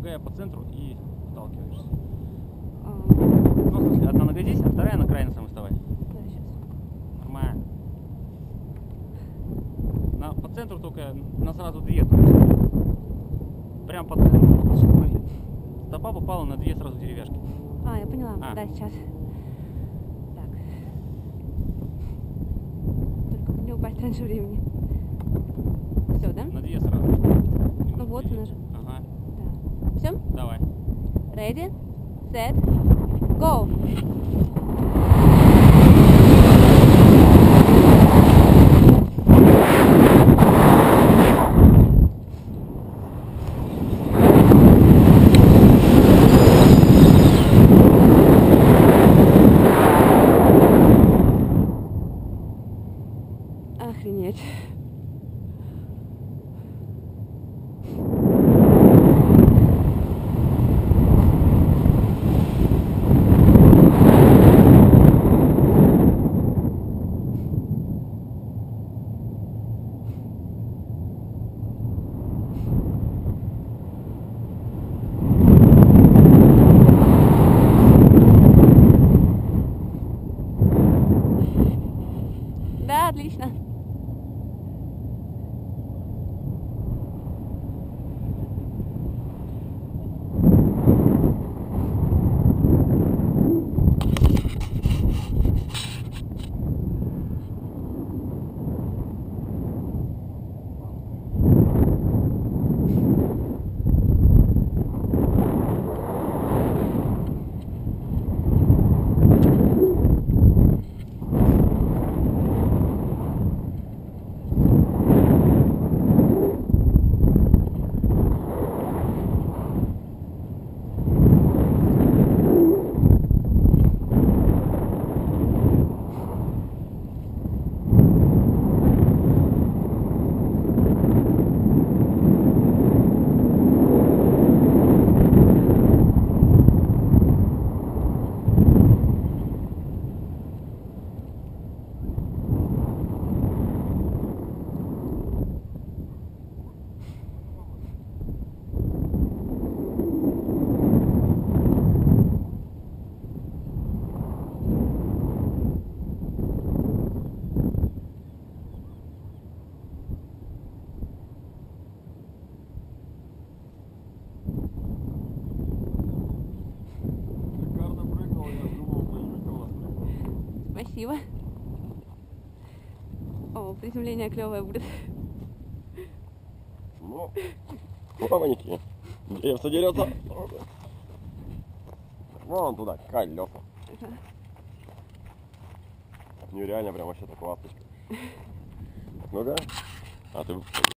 другая по центру и отталкиваешься. Ну, в смысле, одна нога здесь, а вторая на крайне самой вставай. Да, сейчас. Нормально. По центру только на сразу две. То есть прям под спиной. Стопа попала на две сразу деревяшки. Я поняла. Да, сейчас. Так. Только бы не упасть раньше времени. Все, да? На две сразу. Ну вот она же. Ага. Да. Все? Давай. Ready, set, go! Охренеть. Да, отлично. Спасибо. О, приземление клевое будет. Ну, плавненькие. Деревца дерется. Вон туда, колеса. Нереально, прям вообще так ласточка. Ну-ка. А ты